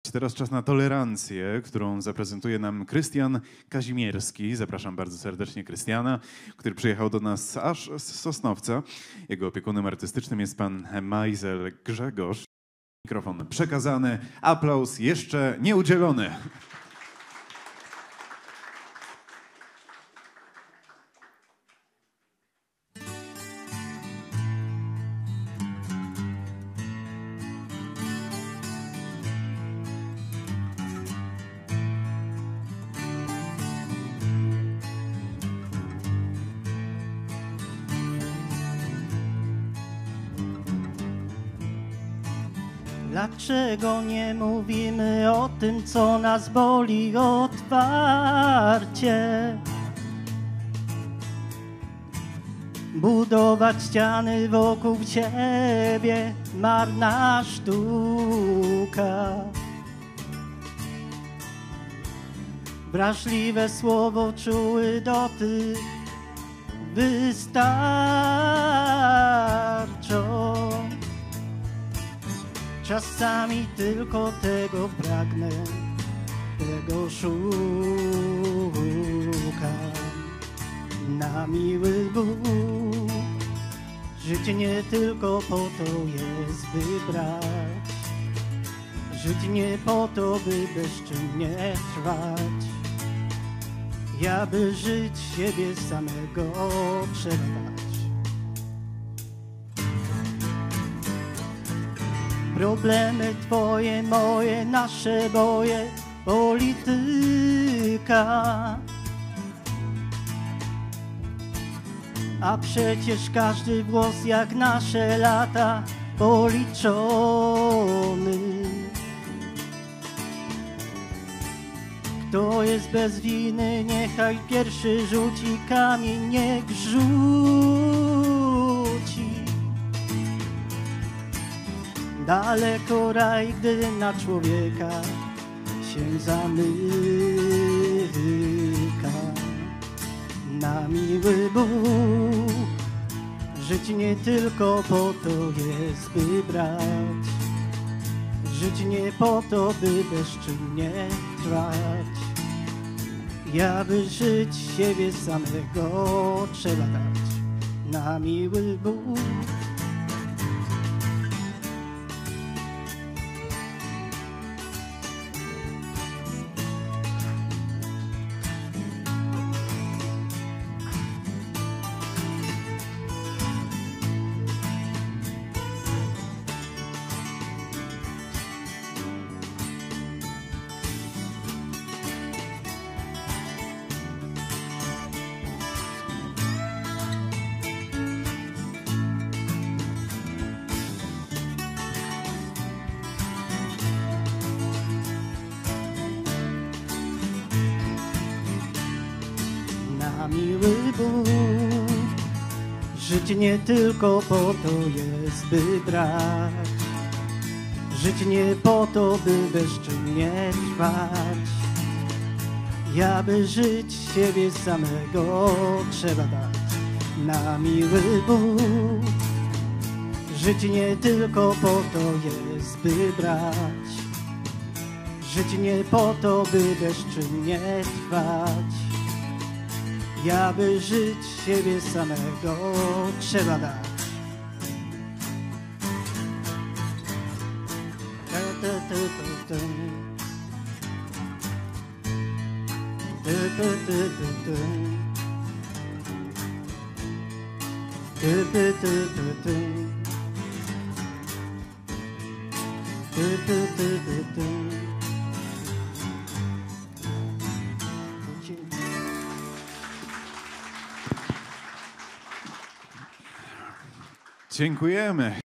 Teraz czas na tolerancję, którą zaprezentuje nam Krystian Kazimierski. Zapraszam bardzo serdecznie Krystiana, który przyjechał do nas aż z Sosnowca. Jego opiekunem artystycznym jest pan Majzel Grzegorz. Mikrofon przekazany, aplauz jeszcze nie udzielony. Dlaczego nie mówimy o tym, co nas boli otwarcie? Budować ściany wokół siebie, marna sztuka. Wrażliwe słowo, czuły dotyk wystarczą. Czasami tylko tego pragnę, tego szukam. Na miły Bóg, żyć nie tylko po to jest wybrać. Żyć nie po to, by bezczynnie trwać. Ja by żyć siebie samego przerwać. Problemy twoje, moje, nasze boje, polityka. A przecież każdy włos jak nasze lata policzony. Kto jest bez winy, niechaj pierwszy rzuci kamień, niech rzuci. Daleko raj, gdy na człowieka się zamyka. Na miły Bóg, żyć nie tylko po to jest, by brać. Żyć nie po to, by bezczynnie trwać. Ja by żyć siebie samego trzeba dać. Na miły Bóg. Na miły Bóg, żyć nie tylko po to jest, by brać. Żyć nie po to, by bezczynnie trwać. Ja by żyć siebie samego trzeba dać. Na miły Bóg, żyć nie tylko po to jest, by brać. Żyć nie po to, by bezczynnie trwać. Ja by żyć siebie samego trzeba dać. Dziękujemy.